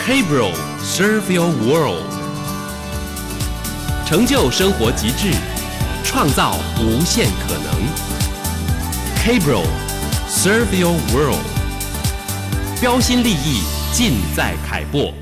K-Bro Serve Your World， 成就生活极致，创造无限可能。K-Bro Serve Your World， 标新立异，尽在凯擘。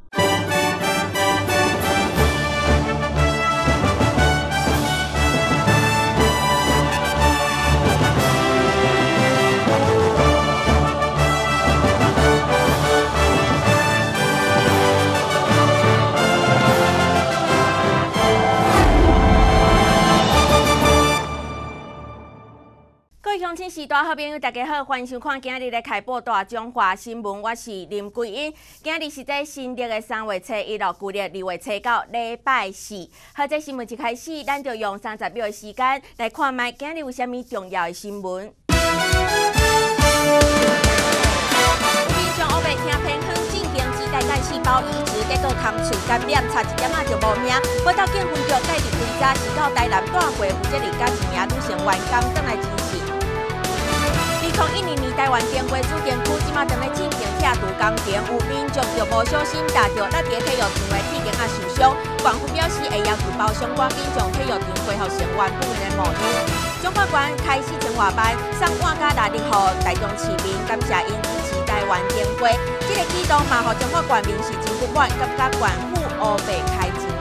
乡亲时代好朋友，大家好，欢迎收看今日的凯擘大中华新闻，我是林桂英。今日是在新历的3月初1日，旧历2月初9，礼拜四。好，这新闻一开始，咱就用30秒的时间来看卖今日有啥物重要的新闻。民众乌白听偏乡进行脐带干细胞移植，结果空喙感染，差一点就无命。报道警方就介入追查，是到台南大会负责人甲一名女性员工转来进行。2012年台湾电话主电区即马正在进行拆除工程，有民众就无小心打着咱伫体育场的铁钉受伤。官府表示会要求包相关民众体育场恢复成原本的模样。中法官开始清华班，送碗甲大力予大众市民，感谢因支持台湾电话。这个举动嘛，予中法官民是真不满，甲官府乌白开钱。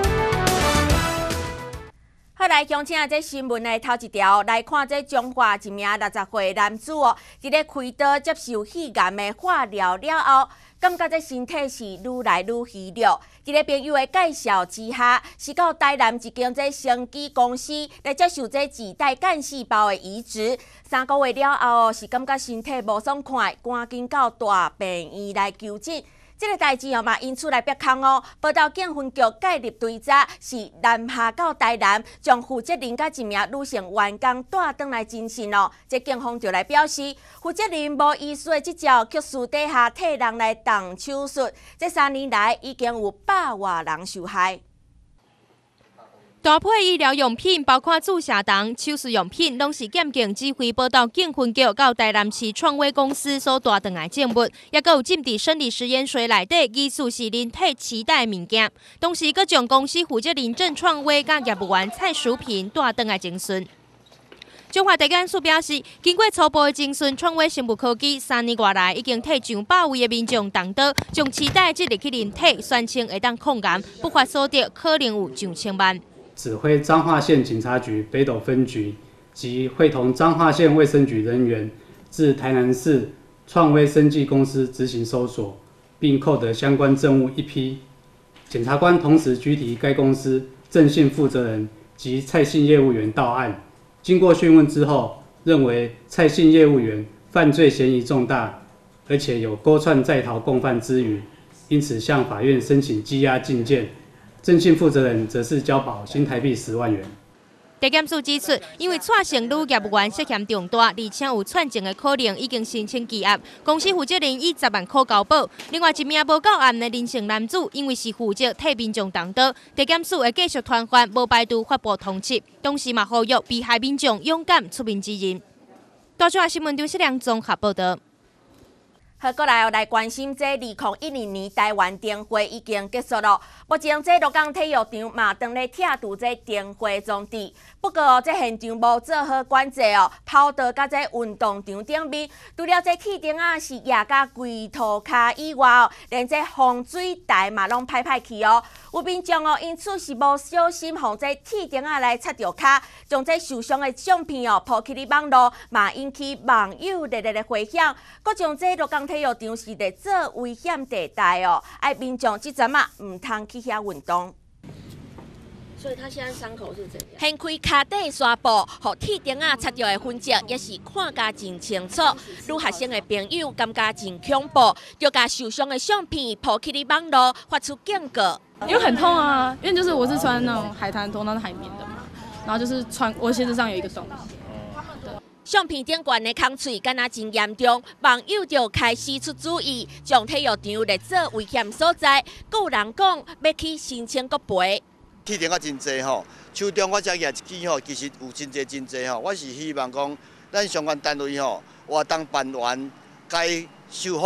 好，来乡亲啊！这新闻的头一条来看，这中华一名60岁男子哦，伫咧开刀接受肺癌的化疗了后，感觉这身体是愈来愈虚弱。伫咧朋友的介绍之下，是到台南一间这生技公司来接受这脐带干细胞的移植。3个月了后，是感觉身体无爽快，赶紧到大病院来求诊。这个代志嘛，因此来逼空哦。报道警分局介入追查，是南下到台南，将负责人甲一名女性员工带转来侦讯哦。这警方就来表示，负责人无依据这招剧术底下替人来动手术。这3年来已经有100多人受害。 大批医疗用品，包括注射筒、手术用品，拢是检警指挥报道警分局到台南市创威公司所带转来证物，也有浸伫生理实验室内底，疑似是人体脐带的物件。同时，阁将公司负责人郑创威甲业务员蔡淑萍带转来侦讯。中华地检署表示，经过初步的侦讯，创威生物科技3年外来已经替上100位的民众动刀，将脐带植入去人体，宣称会当抗癌，不法所得可能有上千万。 指挥彰化县警察局北斗分局及会同彰化县卫生局人员至台南市创威生技公司执行搜索，并扣得相关证物1批。检察官同时拘提该公司郑姓负责人及蔡姓业务员到案。经过讯问之后，认为蔡姓业务员犯罪嫌疑重大，而且有勾串在逃共犯之余，因此向法院申请羁押禁见。郑姓负责人则是交保新台币10万元。 地检署指出，因为蔡姓女业务员涉嫌重大，而且有串证的可能，已经申请羁押。公司负责人以10万块交保。另外一名无到案的林姓男子，因为是负责替民众动刀，地检署会继续传唤，无排除发布通缉。同时嘛，呼吁被害民众勇敢出面支援。大中华新闻张世良综合报道。 好，过来来关心这2012年台湾灯会已经结束了。目前这鹿港体育场嘛，正咧拆除这灯会装置。不过这现场无做好管制哦，跑道甲这运动场顶面，除了这铁钉是压甲规涂骹以外哦，连这防水台嘛拢歹歹去哦。有民众哦，因此是无小心，互这铁钉来擦着骹，将这受伤的相片哦抛去哩网络，嘛引起网友热烈的回响。搁将这鹿港体育场是在做危险地带哦，爱民众即阵嘛唔通去遐运动。所以他现在伤口是怎样？掀开脚底纱布，互铁钉擦到的痕迹，也是看甲真清楚。女学生的朋友感觉真恐怖，就把受伤的相片抛去哩网络，发出警告。 因为很痛啊，因为就是我是穿那种海滩拖，那是海绵的嘛，然后就是我鞋子上有一个洞。 相片顶悬的空喙敢若真严重，网友就开始出主意，将体育场列做危险所在。还有人讲要去申请国赔。 铁钉真济吼，手中我遮举一支吼，其实有真济吼。我是希望讲，咱相关单位吼，活动办完该修复的，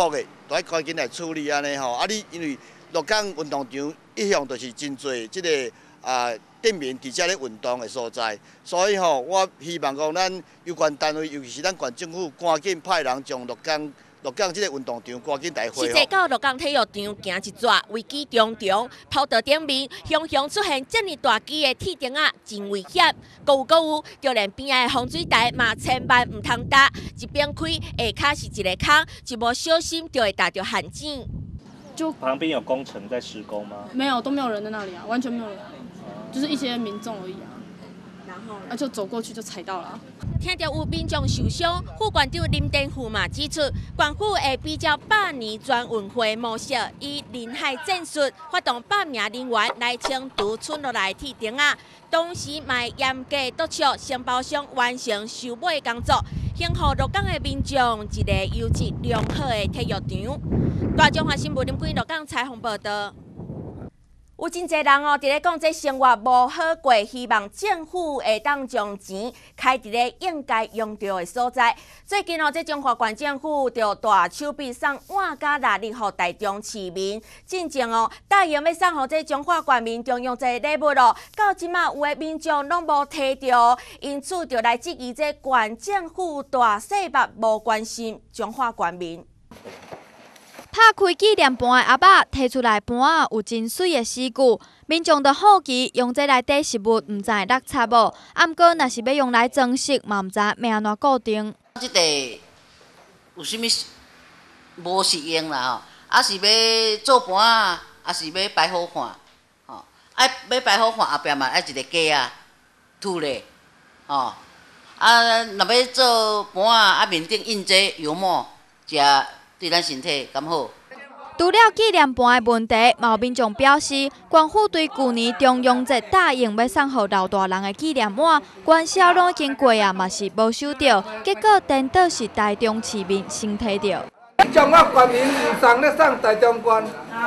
都要赶紧来处理安尼吼。啊，你因为鹿港运动场一向都是真侪即个店面伫遮咧运动的所在，所以吼，我希望讲咱有关单位，尤其是咱县政府，赶紧派人将鹿港即个运动场赶紧来恢复。 实际到鹿港体育场行一转，危机重重，跑道顶面雄雄出现这么大支的铁钉仔，真危险。搁有，就连边仔的风水台嘛，千万唔通搭，一边开下骹是一个坑，一无小心就会踏到陷阱。 就旁边有工程在施工吗？ 没有，都没有人在那里啊，完全没有人，就是一些民众而已啊。 然后就走过去就踩到了。 听到有民众受伤，副馆长林登富嘛指出，县府会比照100年全运会模式，以人海战术发动100名人员来清除村落来铁钉仔，同时嘛严格督促承包商完成收尾工作，幸福鹿港的民众一个优质良好的体育场。大中华新闻林贵鹿港采访报道。有真侪人伫咧讲这生活无好过，希望政府会当将钱开伫咧应该用到的所在。最近这中华县政府就大手笔送碗甲蜡力，互大众市民。进前答应要送互这中华县民中用这礼物到即马有的民众拢无摕到，因此就来质疑这县政府大细目无关心中华县民。 拍开纪念盘的盒仔，摕出来盘仔有真水的诗句，民众就好奇用这内底食物，毋知落差无。啊，毋过若是要用来装饰，嘛毋知要安怎固定。 即个有啥物无实用啦吼？啊是要做盘仔，啊是要摆好看，吼，要摆好看后壁嘛爱一个架啊，土咧，吼，啊若要做盘仔，啊面顶印这油墨，食。对咱身体咁好。 除了纪念盘的问题，有民众表示，县府对去年中央节答应要送予老大人的纪念碗，元宵拢已经过啊，嘛是无收到，结果颠倒是台中市民先摕到。 中华县民唔送咧送台中县。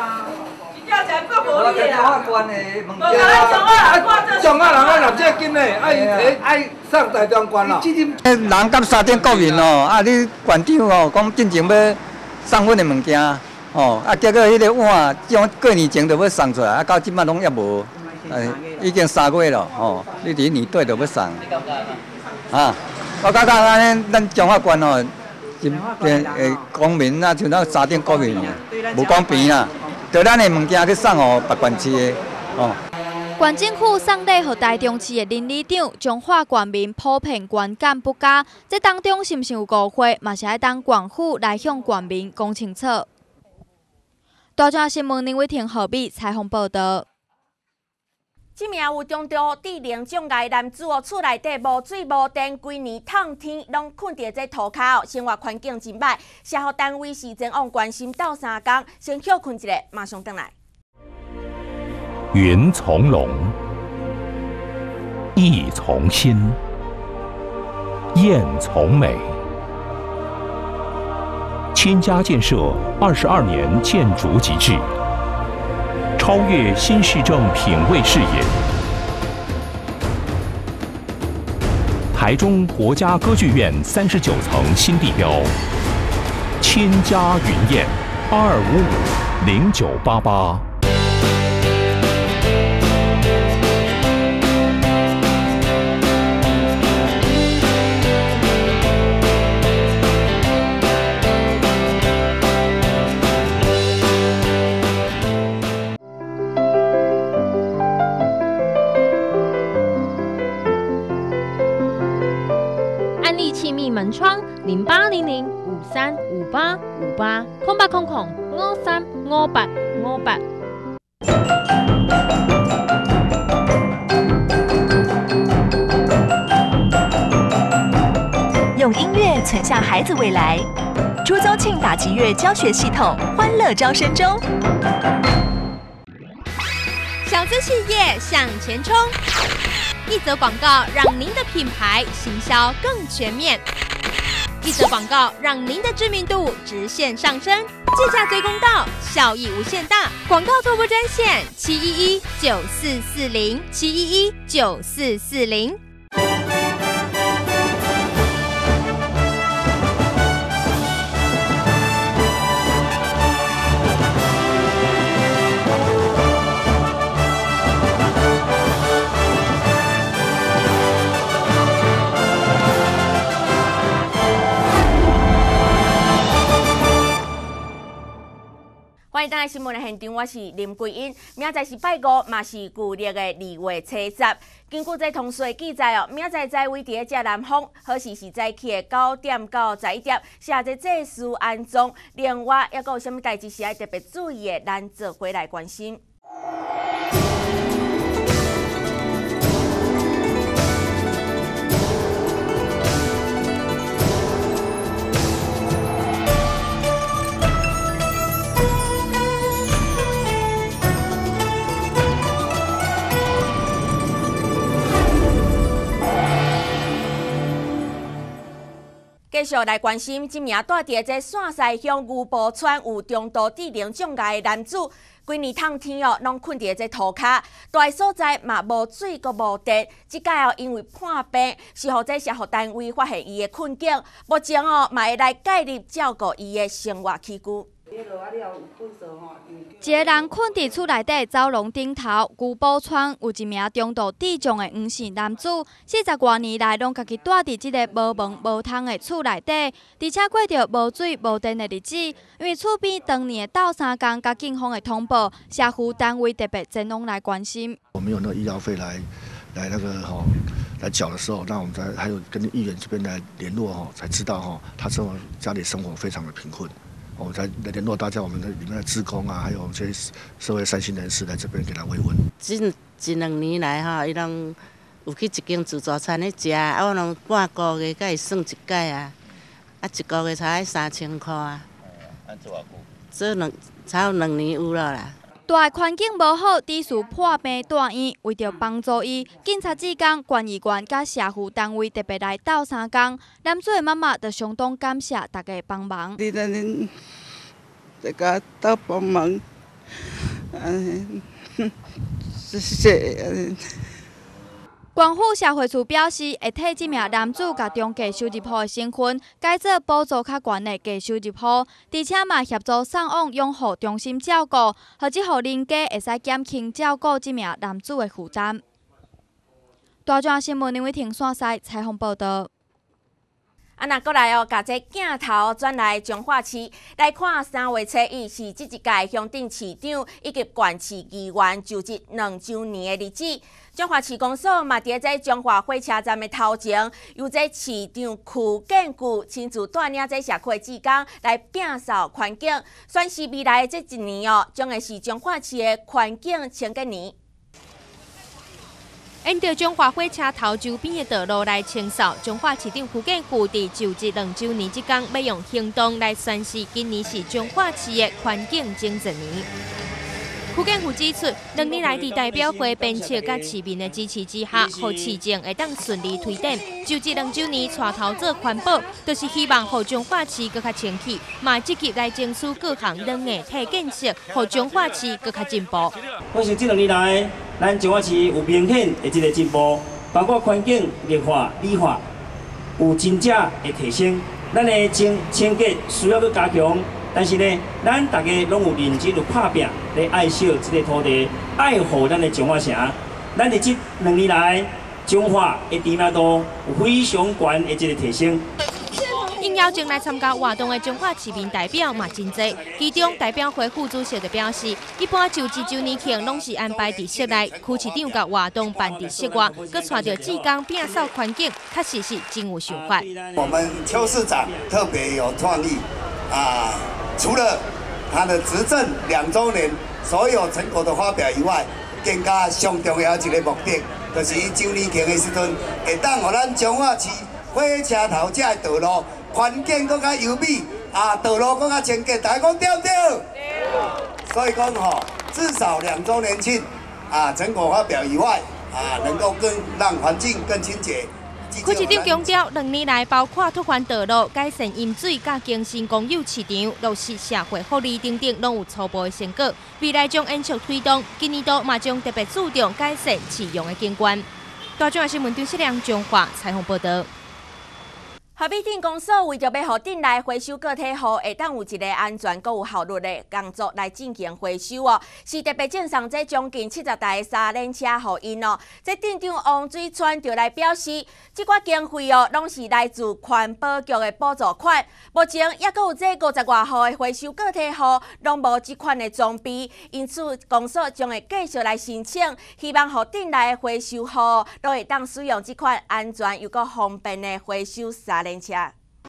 中华人啊，这金嘞，爱送台中县咯。 人甲沙顶国民哦，啊，你县长哦，讲进前要送阮的物件，哦，啊，结果迄个碗，种过年前就要送出来，啊，到即摆拢也无，已经3月了，哦，你伫年底就要送，啊，我感觉安尼，咱中华县哦，公民啊，像咱沙顶国民，无公平啦，着咱的物件去送互别县市的，哦。 县政府送礼予台中市的林里长，中华县民普遍观感不佳。这当中是毋是有误会，嘛是爱当县府来向县民讲清楚。大中华新闻林伟婷、何必采访报道。 这名有重度智能障碍男子厝内底无水无电，规年透天拢困伫这涂骹生活环境真歹。社福单位是前往关心斗3工，先休困一下，马上回来。 云从容，意从心，雁从美。千家建设22年建筑极致，超越新市政品味视野。台中国家歌剧院39层新地标，千家云宴，82550988。 门窗0800535858，0800535858。 用音乐存下孩子未来，朱宗庆打击乐教学系统欢乐招生中。 小资企业向前冲。一则广告让您的品牌行销更全面，一则广告让您的知名度直线上升，计价最公道，效益无限大。广告拓播专线711-9440，711-9440。 欢迎登来新闻的现场，我是林桂英。明仔是拜五，嘛是旧历的2月初10。根据这通讯记载哦，明仔载位伫遮南方，好时是早起的9点到11点，写这祭祀安装。另外，还有什么代志是要特别注意的，咱做回来关心。继续来关心，今名住伫这线西乡牛埔村有重度智能障碍的男子，规年冬天哦，拢困伫这涂骹，住的所在嘛无水，阁无电。即届哦，因为破病，是互这社福单位发现伊的困境，目前哦，嘛会来介入照顾伊的生活起居。 一个人困伫厝内底走廊顶头，牛埔村有一名重度智障的黄姓男子，40多年来拢家己住伫即个无门无窗的厝内底，而且过着无水无电的日子。因为厝边当年的斗相共甲警方的通报，社福单位特别前往来关心。 我们有那个医疗费来那个来缴的时候，那我们还有跟议员这边来联络才知道他家里生活非常的贫困。我才来联络大家，我们的里面的志工啊，还有这些社会善心人士来这边给他慰问。 这1、2年来伊拢有去一间自助餐咧食，我拢半个月才会算一届啊，一个月才3000块啊。安做偌久？这才有2年有了啦。 住的环境无好，致使破病住院。为着帮助伊，警察职工、县议员甲社福单位特别来斗相共。男子的妈妈就相当感谢大家帮忙。 你恁大家斗帮忙，谢谢。 县府社会处表示，会替这名男子甲中价收入户的身份改做补助较悬的低收入户，而且嘛协助送往养护中心照顾，或者互邻家会使减轻照顾这名男子的负担。大庄新闻林伟婷线西采访报道。 那过来哦，甲这镜头转来彰化市来看3月初1是这一届乡镇市长以及县市议员就职2周年的日子。彰化市公所嘛，伫这彰化火车站的头前，由这市长邱建骛亲自带领这社区的职工来摒扫环境，宣示未来这一年哦，将会是彰化市的环境清洁年。 沿着彰化火车头周边的道路来清扫，彰化市长邱建骛伫就职2周年这天，要用行动来宣示今年是彰化市的环境清洁年。邱建骛指出，2年来伫代表会编辑甲市民的支持之下，互市政会当顺利推展。就职2周年带头做环保，就是希望互彰化市更较清气，嘛积极来争取各项软硬体建设，互彰化市更较进步。 我想这2年来，咱彰化市有明显的这个进步，包括环境绿化、美化有真正的提升。咱的清洁需要去加强。但是呢，咱大家拢有认真有拍拼，来爱惜这个土地，爱护咱的彰化城。咱伫这2年来，彰化的知名度有非常悬的这个提升。 应邀前来参加活动的彰化市民代表嘛真多，其中代表会副主席就表示，一般就职周年庆拢是安排伫室内，区市长甲活动办伫室外，佮带着志工摒扫环境，确实是真有想法。 我们邱市长特别有创意啊！除了他的执政2周年所有成果的发表以外，更加上重要一个目的，就是伊周年庆的时阵，会当互咱彰化市火车头这的道路环境更加优美，道路更加清洁，大家讲对不对？对。所以讲至少2周年庆成果发表以外，能够更让环境更清洁。 区市长强调，2年来包括拓宽道路、改善饮水、甲更新公有市场、落实社会福利等等，拢有初步的成果。未来将延续推动，今年度嘛将特别注重改善市容的景观。大众新闻张世良彰化采访报道。 合美镇公所为着要互镇内回收个体户会当有一个安全、佮有效率的工作来进行回收哦，是特别赠送这将近70台沙轮车互因哦。这镇长王水川就来表示，这寡经费哦，拢是来自环保局的补助款。目前也佮有这50外户的回收个体户拢无这款的装备，因此公所将会继续来申请，希望互镇内的回收户都会当使用这款安全又佮方便的回收沙轮车。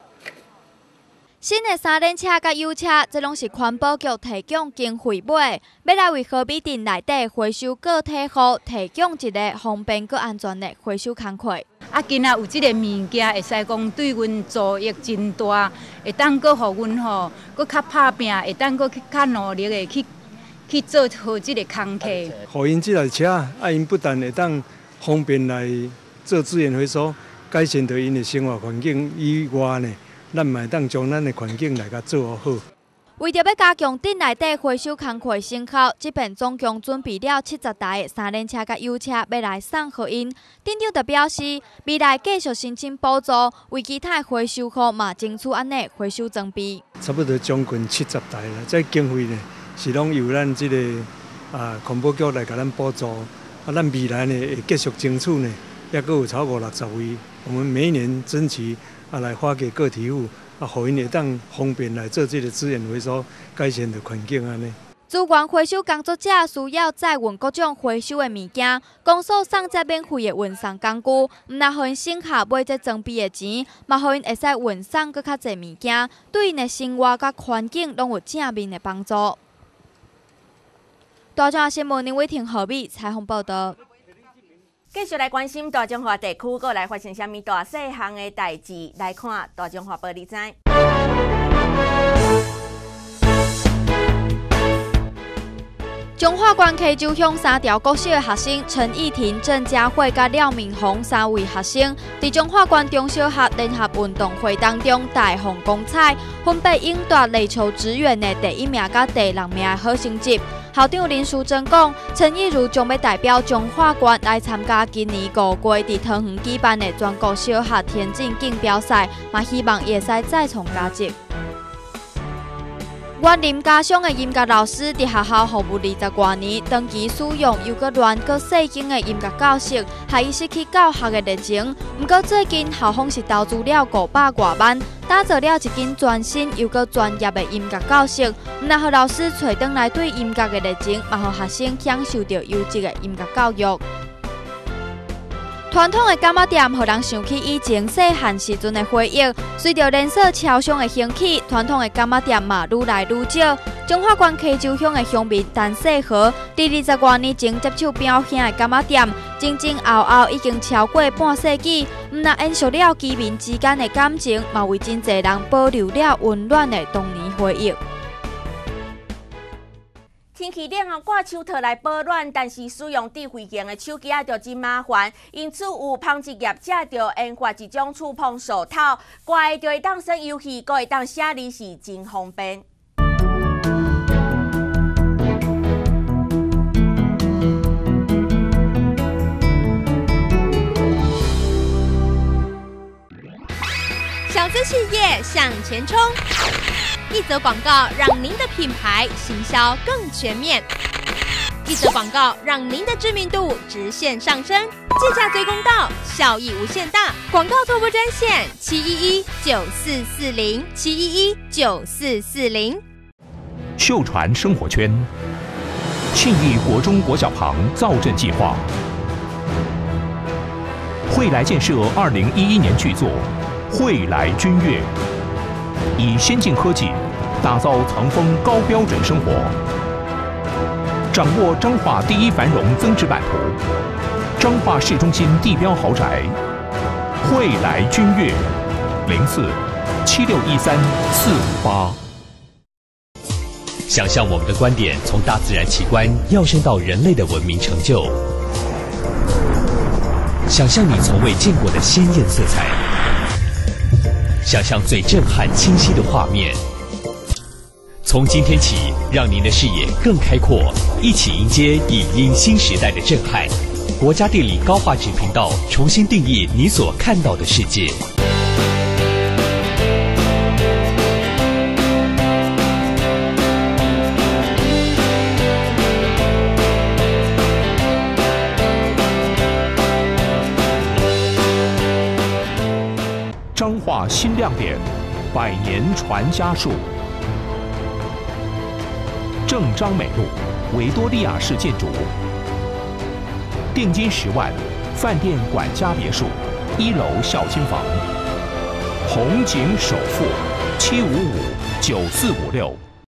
新的沙轮车甲油车，这拢是环保局提供经费买，要来为河美镇内底回收个体户提供一个方便佮安全的回收工课。 啊，今仔有即个物件，会使讲对阮助益真大，会当佮互阮吼，佮较拍拼，会当佮较努力的去做好即个工课。 互因即台车，啊，因不但会当方便来做资源回收，改善着因的生活环境以外呢，咱嘛当将咱的环境来甲做好。 为着要加强镇内底回收工课成效，这边总共准备了70台的沙轮车甲油车，要来送互因。镇长就表示，未来继续申请补助，为其他回收户嘛争取安尼回收装备。 差不多将近70台啦，这经费呢是拢由咱这个环保局来甲咱补助，啊，咱未来呢会继续争取呢，也阁有超过60位，我们每一年争取来发给个体户。互因会当方便来做这个资源回收，改善着环境安尼。 资源回收工作者需要载运各种回收的物件，公所送这免费的运送工具，唔但互因省下买这装备的钱，嘛互因会使运送搁较侪物件，对因的生活甲环境拢有正面的帮助。大中华新闻林伟婷、何美采访报道。 继续来关心大中华地区，阁来发生啥物大细项的代志，来看大中华报你知。中华关溪州乡三条国小的学生陈义婷、郑佳慧甲廖明宏3位学生，伫中华关中小学联合运动会当中大放光彩，分别赢夺垒球职员的第1名甲第2名的好成绩。校长林淑珍讲，陈义如将要代表中华关来参加今年5月伫桃园举办的全国小学田径竞标赛，嘛希望会使再创佳绩。园林家乡的音乐老师伫学校服务20多年，长期使用又搁乱搁细经的音乐教室，害伊失去教学的热情。不过最近校方是投资了500多万，打造了一间全新又搁专业的音乐教室，唔但互老师找回来对音乐的热情，嘛互学生享受到优质的音乐教育。传统的柑仔店，互人想起以前细汉时阵的回忆。随着连锁超商的兴起，传统的柑仔店嘛愈来愈少。中华关溪州乡的乡民陈世和，伫20多年前接手表兄的柑仔店，前后后已经超过半世纪。唔但延续了居民之间的感情，嘛为真侪人保留了温暖的童年回忆。天气冷哦，挂手套来保暖，但是使用智慧型的手机就真麻烦，因此有纺织业者就研发一种触碰手套，挂的就会当耍游戏，阁会当写字，是真方便。 小资企业向前冲。一则广告让您的品牌行销更全面，一则广告让您的知名度直线上升，计价最公道，效益无限大。广告投播专线711-9440，711-9440。 秀传生活圈，庆义国中国小旁造镇计划，惠来建设2011年巨作《惠来君悦》。以先进科技打造藏风高标准生活，掌握彰化第一繁荣增值版图，彰化市中心地标豪宅，惠来君悦，04-7613-458。 想象我们的观点从大自然奇观跃升到人类的文明成就，想象你从未见过的鲜艳色彩。想象最震撼、清晰的画面。从今天起，让您的视野更开阔，一起迎接影音新时代的震撼。国家地理高画质频道重新定义你所看到的世界。 新亮点，100年传家树。正章美路，维多利亚式建筑，定金10万，饭店管家别墅，1楼小金房。红景首付7559456。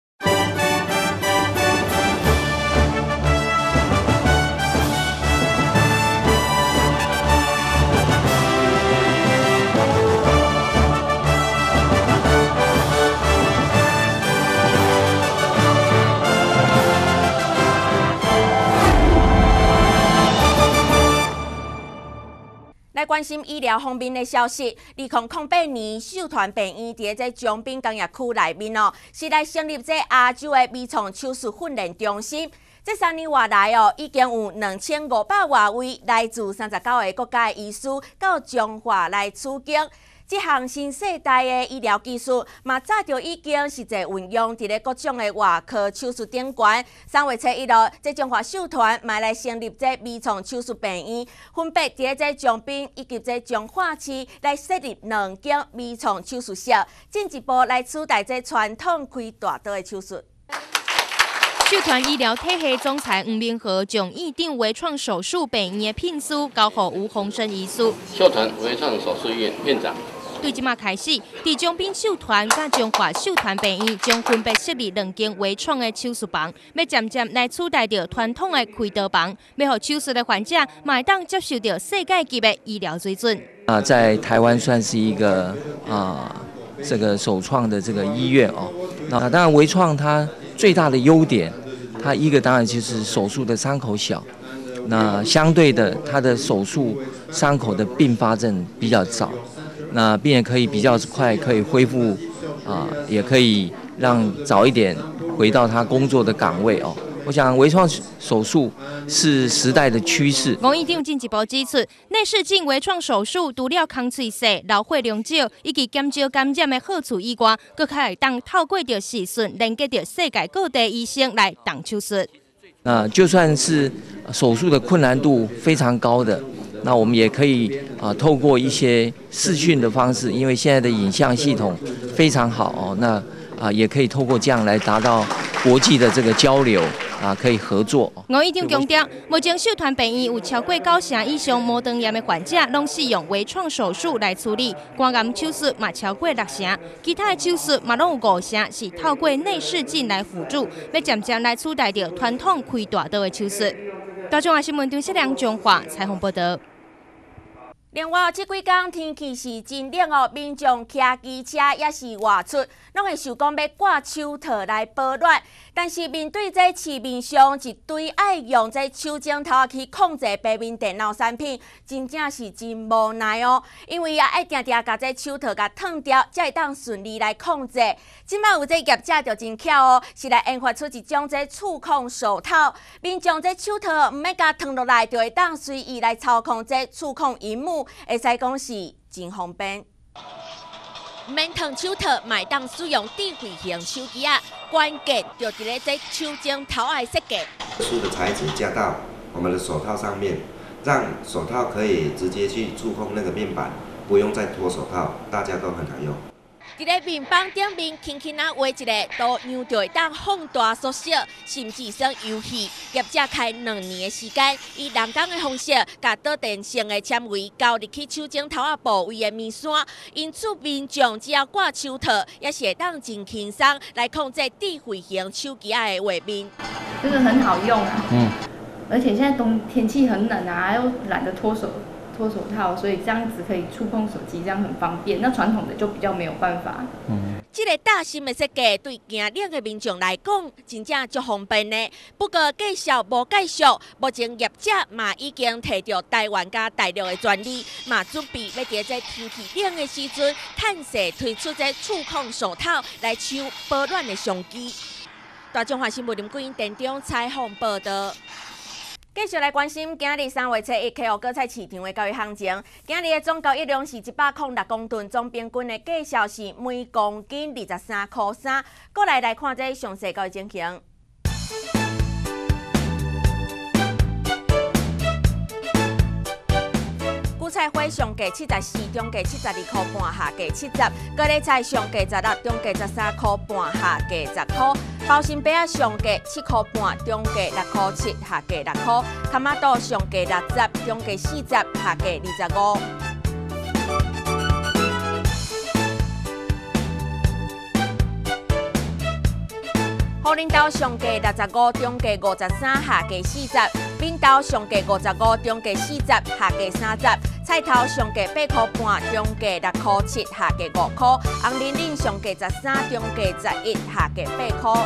来关心医疗方面的消息，2008年秀传病院伫这江滨工业区内面是来成立这亚洲的微创手术训练中心。这3年外来已经有2500多位来自39个国家的医师到中华来取经。这项新世代的医疗技术，嘛早就已经实际运用伫咧各种的外科手术顶悬。3月1日，这中华秀传嘛来成立这微创手术病院，分别伫这江滨以及这彰化市来设立2间微创手术室，进一步来取代这传统开大刀的手术。 秀传医疗体系总裁吴明和将院长微创手术病院的聘书交予吴鸿生医师。 秀传微创手术院院长。 对即马开始，伫江滨秀传甲中华秀传病院将分别设立2间微创的手术房，要渐渐来取代着传统的开刀房，要互手术的患者嘛会当接受到世界级的医疗水准。 在台湾算是一个这个首创的这个医院哦。那当然微创它最大的优点，它一个当然就是手术的伤口小，那相对的它的手术伤口的并发症比较早。那病人可以比较快可以恢复，也可以让早一点回到他工作的岗位哦。我想微创手术是时代的趋势。 吴院长进一步指出，内视镜微创手术除了空喙细、流血量少以及减少感染的好处以外，更可以当透过着视讯连接着世界各地医生来动手术。 就算是手术的困难度非常高的。那我们也可以透过一些视讯的方式，因为现在的影像系统非常好哦，那也可以透过这样来达到国际的这个交流可以合作。 吴院长强调，目前秀传病院有超过9成以上无肠炎的患者，拢使用微创手术来处理，肝癌手术嘛超过6成，其他的手术嘛拢有5成是透过内视镜来辅助，要渐渐来取代掉传统开大刀的手术。大中华新闻张世良中华采访报道。 另外，这几天天气是真冷哦，民众骑机车也是外出，拢会想讲要挂手套来保暖。但是面对这市面上一堆爱用这手镜头去控制白面电脑产品，真正是真无奈哦。因为爱定定甲这手套甲烫掉，才会当顺利来控制。即摆有这业者就真巧哦，是来研发出一种这触控手套，民众这手套唔免甲烫落来，就会当随意来操控这触控荧幕。会使讲是真方便，唔免烫手套，买当使用智慧型手机啊。关键就伫咧这手镜头的设计。 特殊的材质加到我们的手套上面，让手套可以直接去触控那个面板，不用再脱手套，大家都很好用。 伫咧面板顶面轻轻画一个图样，就会当放大缩小，甚至算游戏。业者开2年的时间，以人工的方式，甲导电性的纤维交入去手镜头部位的面线，因此民众只要挂手套，也是会当真轻松来控制智慧型手机的画面。 真的很好用啊！而且现在天气很冷啊，又懒得脱手套，所以这样子可以触控手机，这样很方便。那传统的就比较没有办法。 这个大心的设计对行冷的民众来讲，真正足方便的。不过介绍无介绍，目前业者嘛已经摕到台湾加大陆的专利，嘛准备要在这天气冷的时阵，趁势推出这触控手套来抢保暖的商机。大中华新闻林桂英店长采访报道。继续来关心今日3月7日客户果菜市场的交易行情。今日的总交易量是106公吨，总平均的价销是每公斤23.3块。过来看这详细交易情形。 菜花上价74，中价72块半，下价70；高丽菜上价16，中价13块半，下价10块；包心饼上价7块半，中价6块7，下价6块；卡马豆上价60，中价40，下价25。虎林豆上价65，中价53，下价40；扁豆上价55，中价40，下价30；菜头上价8块半，中价6块7，下价5块；红玲玲上价13，中价11，下价8块。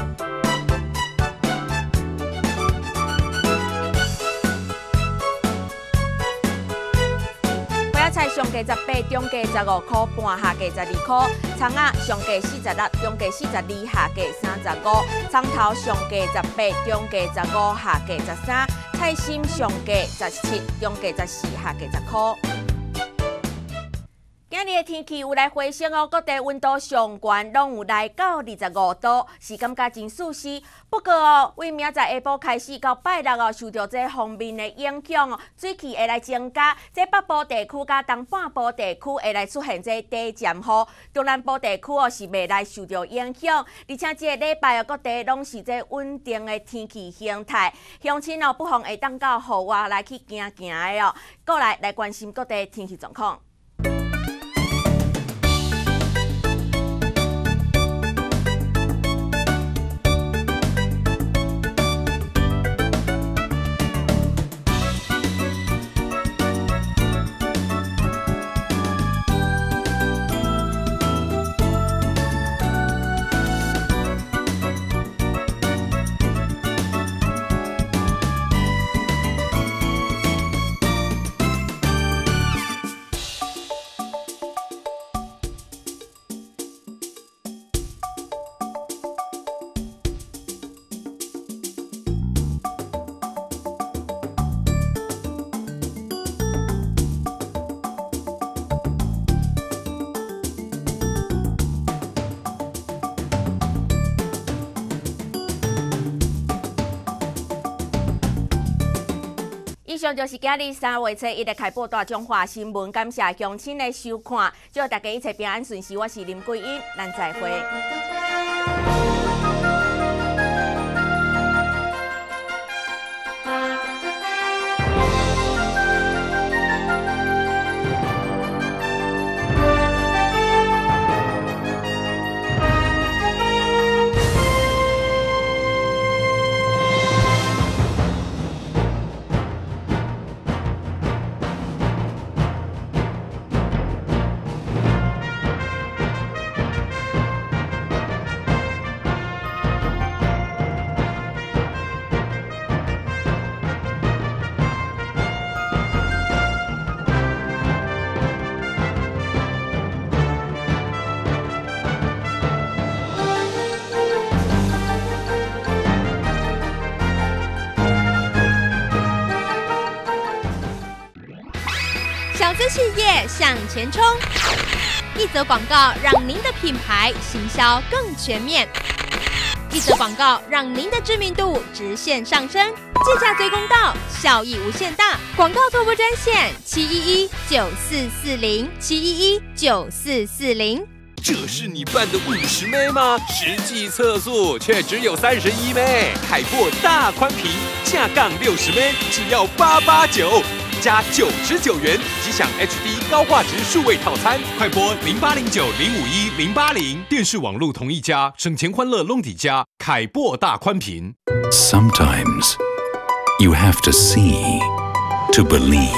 菜上价18，中价15块半，下价12块；葱仔上价46，中价42，下价35；葱头上价18，中价15，下价13；菜心上价17，中价14，下价10块。今日的天气有来回升哦，各地温度上悬，拢有来到25度，是感觉真舒适。不过哦，为明仔下晡开始到拜六哦，受到这方面的影响哦，水汽会来增加。这北部地区甲东半部地区会来出现这低渐雨，中南部地区哦是未来受到影响。而且这个礼拜哦，各地拢是这稳定的天气形态。乡亲哦，不妨会当到户外来去行行的哦。过来关心各地天气状况。以上就是今日3月初1日开播大中华新闻，感谢乡亲的收看，祝大家一切平安顺遂。我是林桂英，咱再会。 小资企业向前冲，一则广告让您的品牌行销更全面，一则广告让您的知名度直线上升，借价最公道，效益无限大。广告拓播专线711-9440，711-9440。 这是你办的50枚吗？实际测速却只有31枚。凯擘大宽屏，下杠60枚，只要889。加99元即享 HD 高画质数位套餐，快拨0809051080，电视网络同一家，省钱欢乐拢底家，凯擘大宽屏。 Sometimes you have to see to believe.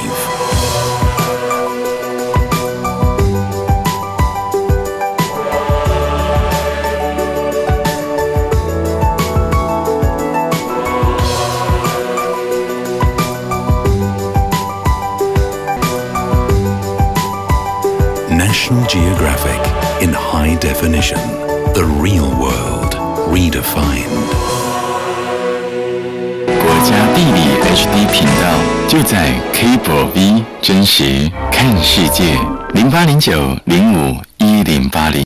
National Geographic in high definition. The real world redefined. 国家地理 HD 频道就在 Cable V， 真实看世界。0809051080。